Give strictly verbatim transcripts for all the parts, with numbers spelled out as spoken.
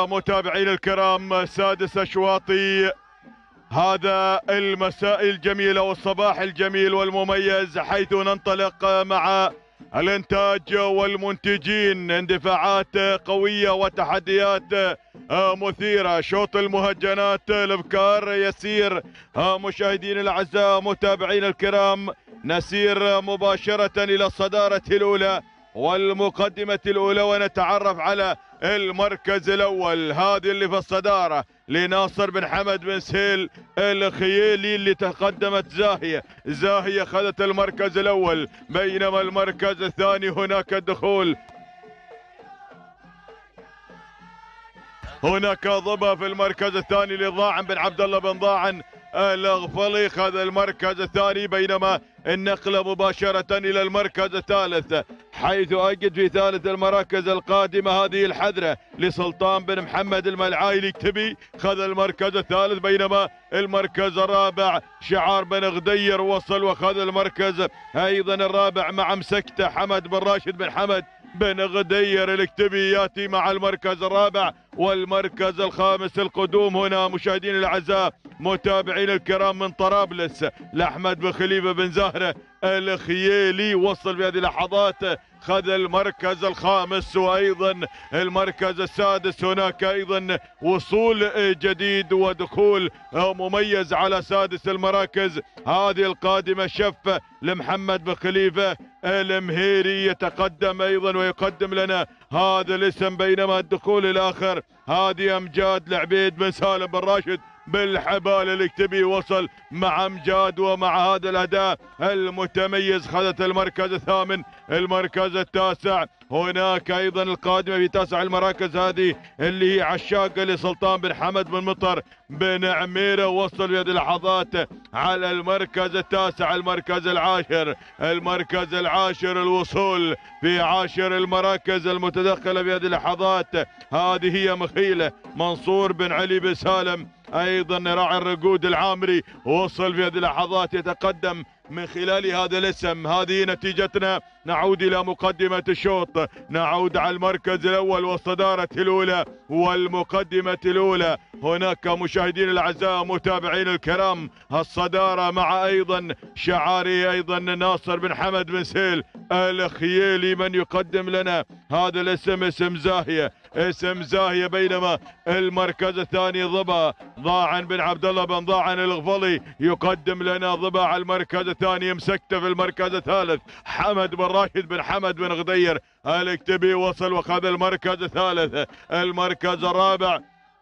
متابعينا الكرام، سادس أشواطي هذا المساء الجميل والصباح الجميل والمميز، حيث ننطلق مع الانتاج والمنتجين اندفاعات قوية وتحديات مثيرة. شوط المهجنات الابكار يسير مشاهدينا الاعزاء متابعينا الكرام، نسير مباشرة الى الصدارة الاولى والمقدمة الاولى ونتعرف على المركز الاول. هذه اللي في الصدارة لناصر بن حمد بن سهيل الخيالي، اللي تقدمت زاهية. زاهية اخذت المركز الاول، بينما المركز الثاني هناك الدخول هناك ضبا في المركز الثاني لضاعن بن عبد الله بن ضاعن الغفلي خذ المركز الثاني، بينما النقلة مباشرة إلى المركز الثالث، حيث أجد في ثالث المراكز القادمة هذه الحذرة لسلطان بن محمد الملعاي الكتبي خذ المركز الثالث، بينما المركز الرابع شعار بن غدير وصل وخذ المركز أيضا الرابع مع مسكته حمد بن راشد بن حمد بن غدير الكتبي ياتي مع المركز الرابع. والمركز الخامس القدوم هنا مشاهدينا الاعزاء متابعينا الكرام من طرابلس لاحمد بن خليفه بن زهره الخيالي، وصل في هذه اللحظات خذ المركز الخامس، وايضا المركز السادس هناك ايضا وصول جديد ودخول مميز على سادس المراكز هذه القادمه شف لمحمد بن خليفه المهيري، يتقدم ايضا ويقدم لنا هذا الاسم، بينما الدخول الاخر هذه امجاد لعبيد بن سالم بن راشد بالحبال الكتبي وصل مع امجاد، ومع هذا الاداء المتميز خذت المركز الثامن. المركز التاسع هناك ايضا القادمه في تاسع المراكز هذه اللي هي عشاقه لسلطان بن حمد بن مطر بن عميره، وصل في هذه اللحظات على المركز التاسع. المركز العاشر المركز العاشر الوصول في عاشر المراكز المتدخله في هذه اللحظات هذه هي مخيله منصور بن علي بن سالم، ايضا راعي الرقود العامري وصل في هذه اللحظات يتقدم من خلال هذا الاسم. هذه نتيجتنا. نعود الى مقدمة الشوط، نعود على المركز الاول والصدارة الاولى والمقدمة الاولى. هناك مشاهدين الاعزاء متابعين الكرام الصدارة مع ايضا شعاري ايضا ناصر بن حمد بن سهيل الخيالي، من يقدم لنا هذا الاسم اسم زاهية اسم زاهية، بينما المركز الثاني ضبا ضاعن بن عبد الله بن ضاعن الغفلي يقدم لنا ضبا على المركز الثاني. مسكته في المركز الثالث حمد بن راشد بن حمد بن غدير الكتبي وصل وخذ المركز الثالث. المركز الرابع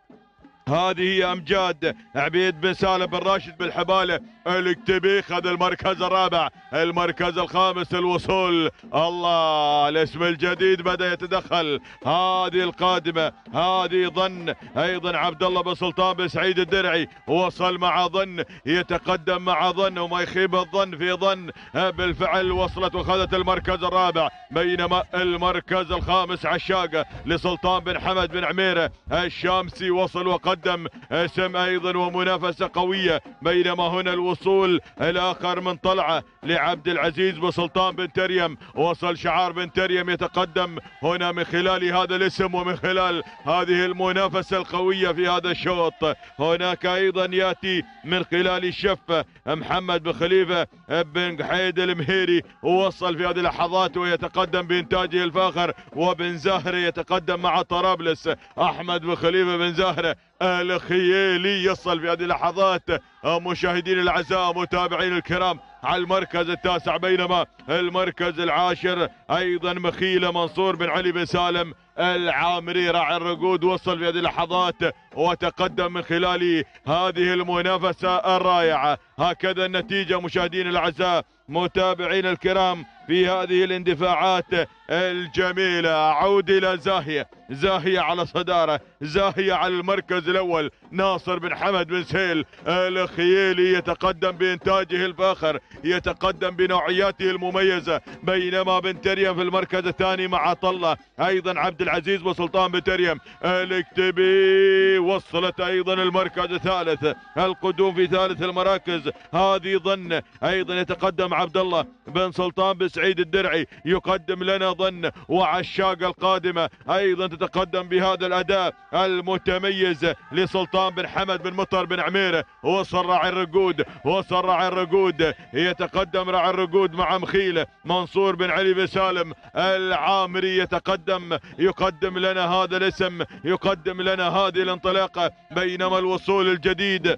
هذه هي امجاد عبيد بن سالم بن راشد بالحباله الكتبي خذ المركز الرابع. المركز الخامس الوصول، الله الاسم الجديد بدا يتدخل، هذه القادمه هذه ظن ايضا عبد الله بن سلطان بن سعيد الدرعي وصل مع ظن يتقدم مع ظن، وما يخيب الظن في ظن بالفعل وصلت وخذت المركز الرابع، بينما المركز الخامس عشاقه لسلطان بن حمد بن عميره الشامسي وصل وقد قدم اسم ايضا ومنافسه قويه، بينما هنا الوصول الاخر من طلعه لعبد العزيز بن سلطان بن تريم، وصل شعار بن تريم يتقدم هنا من خلال هذا الاسم ومن خلال هذه المنافسه القويه في هذا الشوط. هناك ايضا ياتي من خلال الشف محمد بن خليفه بن قحيد المهيري، ووصل في هذه اللحظات ويتقدم بانتاجه الفاخر، وبن زهره يتقدم مع طرابلس احمد بن خليفه بن زهره الخيالي يصل في هذه اللحظات مشاهدين الاعزاء متابعين الكرام على المركز التاسع، بينما المركز العاشر ايضا مخيله منصور بن علي بن سالم العامري راعي الرقود وصل في هذه اللحظات وتقدم من خلال هذه المنافسه الرائعه. هكذا النتيجه مشاهدين الاعزاء متابعين الكرام في هذه الاندفاعات الجميله. اعود الى زاهيه، زاهيه على صداره، زاهيه على المركز الاول ناصر بن حمد بن سهيل الخيالي يتقدم بانتاجه الفاخر، يتقدم بنوعياته المميزه، بينما بن تريم في المركز الثاني مع طله ايضا عبد العزيز بن سلطان بن تريم الكتبي وصلت ايضا المركز الثالث. القدوم في ثالث المراكز هذه ظن ايضا يتقدم عبد الله بن سلطان بن سعيد الدرعي يقدم لنا ظن وعشاق القادمة أيضا تتقدم بهذا الأداء المتميز لسلطان بن حمد بن مطر بن عميرة. وصل راعي الرقود وصل راعي الرقود يتقدم راعي الرقود مع مخيله منصور بن علي بن سالم العامري يتقدم يقدم لنا هذا الاسم يقدم لنا هذه الانطلاقة. بينما الوصول الجديد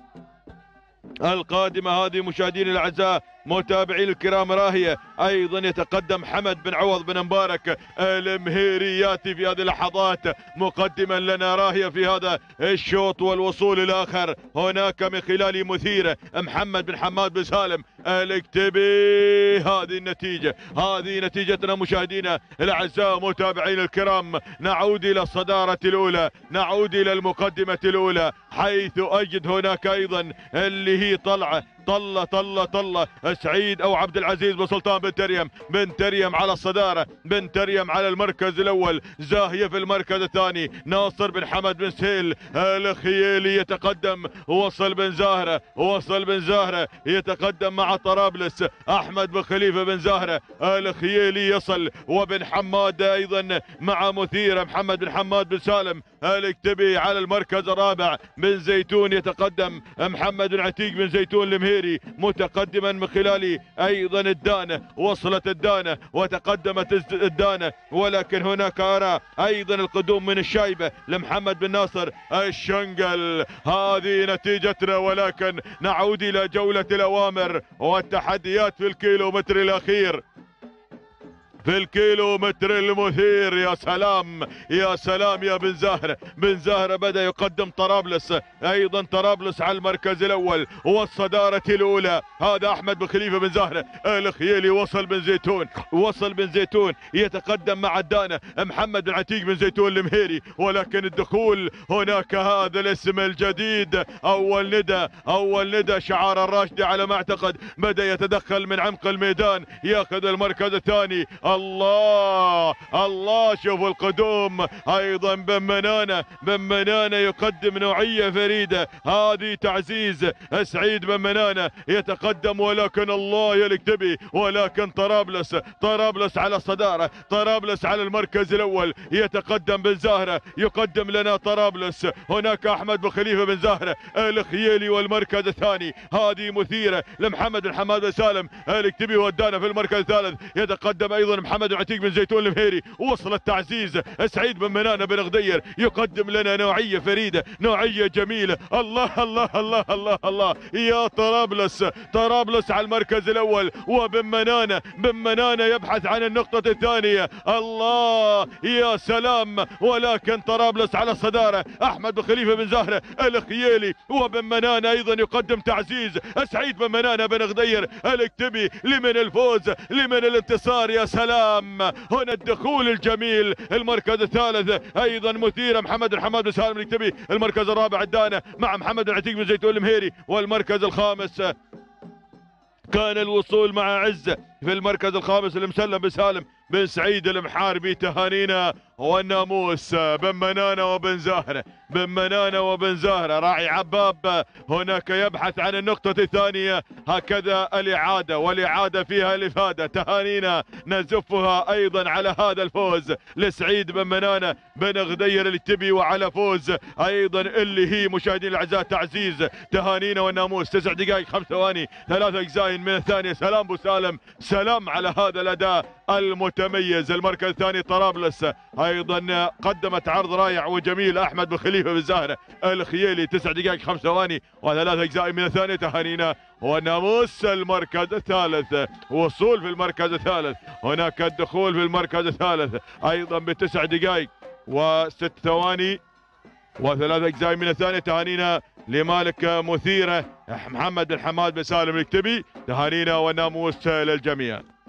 القادمة هذه مشاهدينا الأعزاء متابعين الكرام راهية أيضا يتقدم حمد بن عوض بن مبارك المهيري ياتي في هذه اللحظات مقدما لنا راهية في هذا الشوط. والوصول الآخر هناك من خلال مثيرة محمد بن حماد بن سالم الكتبي. هذه النتيجة هذه نتيجتنا مشاهدينا الأعزاء متابعين الكرام. نعود إلى الصدارة الأولى نعود إلى المقدمة الأولى حيث أجد هناك أيضا اللي هي طلعة طلة طلة طلة سعيد او عبد العزيز بن سلطان بن تريم بن تريم على الصدارة بن تريم على المركز الاول. زاهية في المركز الثاني ناصر بن حمد بن سهيل الخيالي يتقدم. وصل بن زاهرة وصل بن زاهرة يتقدم مع طرابلس. احمد بن خليفة بن زاهرة الخيالي يصل وبن حماد ايضا مع مثيرة محمد بن حماد بن سالم الكتبي على المركز الرابع. بن زيتون يتقدم محمد بن عتيق بن زيتون المهيري متقدما من خلال ايضا الدانه. وصلت الدانه وتقدمت الدانه ولكن هناك ارى ايضا القدوم من الشايبه لمحمد بن ناصر الشنقل. هذه نتيجتنا ولكن نعود الى جوله الاوامر والتحديات في الكيلومتر الاخير في الكيلو متر المثير. يا سلام يا سلام يا بن زاهرة. بن زاهرة بدأ يقدم طرابلس ايضا طرابلس على المركز الاول والصدارة الاولى. هذا احمد بن خليفة بن زاهرة الخيالي. وصل بن زيتون وصل بن زيتون يتقدم مع الدانة محمد بن عتيق بن زيتون المهيري. ولكن الدخول هناك هذا الاسم الجديد اول ندى اول ندى شعار الراشدي على ما اعتقد بدأ يتدخل من عمق الميدان ياخذ المركز الثاني. الله الله شوفوا القدوم ايضا بن منانة بن منانة يقدم نوعية فريدة. هذه تعزيز سعيد بن منانة يتقدم ولكن الله يا الكتبي. ولكن طرابلس طرابلس على الصدارة طرابلس على المركز الاول يتقدم بن زاهرة يقدم لنا طرابلس. هناك احمد بن خليفة بن زاهرة الخيالي والمركز الثاني. هذه مثيرة لمحمد بن حماد بن سالم الكتبي ودانا في المركز الثالث. يتقدم ايضا محمد بن عتيق بن زيتون المهيري. وصل التعزيز سعيد بن منانة بن غدير يقدم لنا نوعية فريدة نوعية جميلة. الله الله الله الله الله يا طرابلس طرابلس على المركز الاول وبن منانة بن منانة يبحث عن النقطة الثانية. الله يا سلام. ولكن طرابلس على الصدارة. احمد بن خليفة بن زاهرة الخيالي وبن منانة ايضا يقدم تعزيز سعيد بن منانة بن غدير الكتبي. لمن الفوز لمن الانتصار. يا سلام. هنا الدخول الجميل. المركز الثالث ايضا مثيرة محمد بن حماد بن سالم الكتبي. المركز الرابع الدانة مع محمد بن عتيق بن زيتون المهيري. والمركز الخامس كان الوصول مع عزة في المركز الخامس المسلم بن سالم بن سعيد المحاربي. تهانينا والناموس بن منانة وبن زاهرة بن منانة وبن زاهرة. راعي عباب هناك يبحث عن النقطة الثانية. هكذا الإعادة والإعادة فيها الإفادة. تهانينا نزفها أيضا على هذا الفوز لسعيد بن منانة بن غدير الكتبي وعلى فوز أيضا اللي هي مشاهدين الأعزاء تعزيز. تهانينا والناموس. تسع دقائق خمس ثواني ثلاثة أجزاء من الثانية. سلام بو سالم سلام على هذا الأداء المتميز. المركز الثاني طرابلس ايضا قدمت عرض رائع وجميل. احمد بن خليفة بن زاهرة الخيالي. تسع دقائق خمس ثواني وثلاث اجزاء من الثانية. تهانينا والناموس. المركز الثالث وصول في المركز الثالث. هناك الدخول في المركز الثالث ايضا بتسع دقائق وست ثواني وثلاث اجزاء من الثانية. تهانينا لمالك مثيرة محمد بن حماد بن سالم الكتبي. تهانينا والناموس للجميع.